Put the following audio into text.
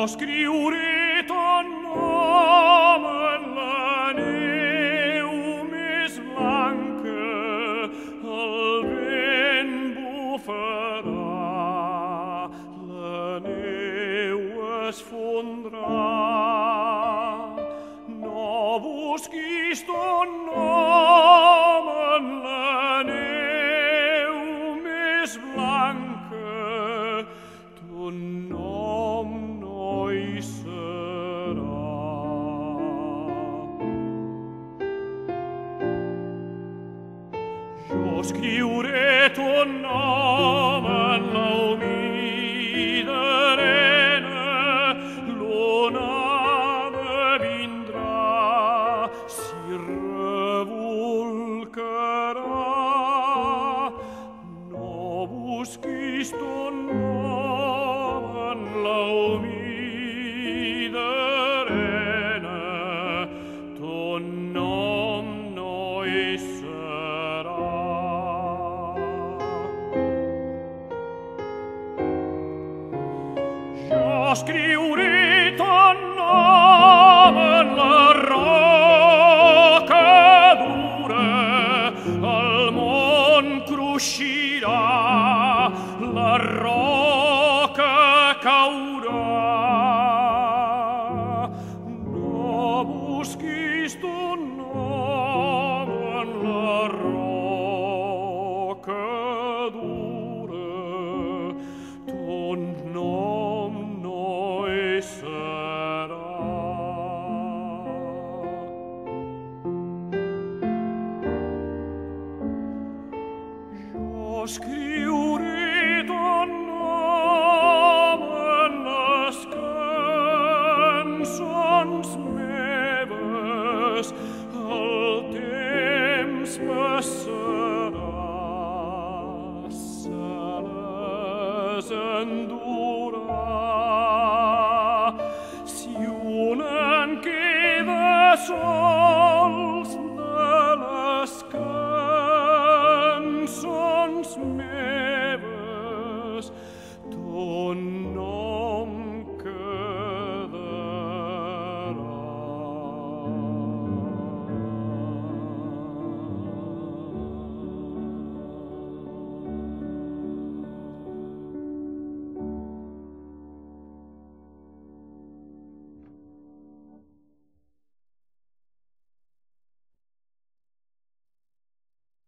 scriuré ton nom en la neu més blanca, el vent bufarà, la neu es fondrà. No busquis ton nom en la neu més blanca, ton nom no hi serà. Jo escriuré ton nom en la humida arena, l'onada vindrà, s'hi rebolcarà. No busquis ton nom en la humida arena, ton nom no hi serà. Jo escriuré ton nom en la roca dura, el món cruixirà, la roca caurà. No busquis ton nom en la roca dura, ton nom no hi serà. Jo escriuré